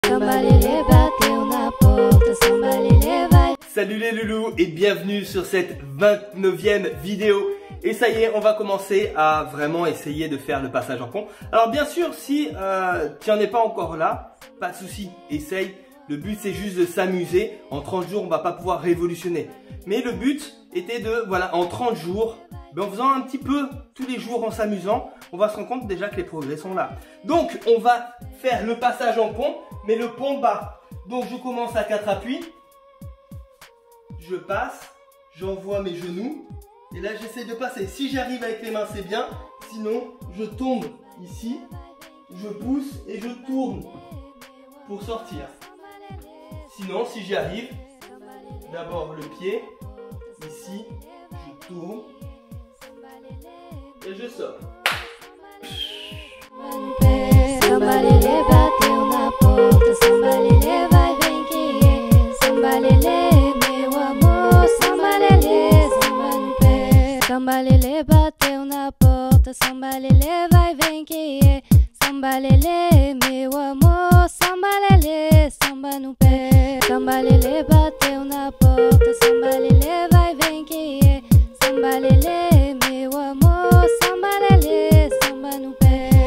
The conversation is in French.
Salut les loulous et bienvenue sur cette 29e vidéo. Et ça y est, on va commencer à vraiment essayer de faire le passage en pont. Alors bien sûr, si tu n'en es pas encore là, pas de souci, essaye. Le but c'est juste de s'amuser. En 30 jours, on va pas pouvoir révolutionner. Mais le but était de, voilà, en 30 jours, en faisant un petit peu tous les jours en s'amusant, on va se rendre compte déjà que les progrès sont là. Donc on va faire le passage en pont, mais le pont bas. Donc je commence à 4 appuis. Je passe, j'envoie mes genoux. Et là j'essaie de passer. Si j'arrive avec les mains c'est bien. Sinon je tombe ici. Je pousse et je tourne pour sortir. Sinon si j'y arrive, d'abord le pied. Ici, je tourne. Et je sors. Sambalele bateu na porta, sambalele vai vem que é. Sambalele meu amor, sambalele samba no pé. Sambalele bateu na porta, sambalele vai vem que é. Sambalele meu amor, sambalele samba no pé. Sambalele bateu na porta, sambalele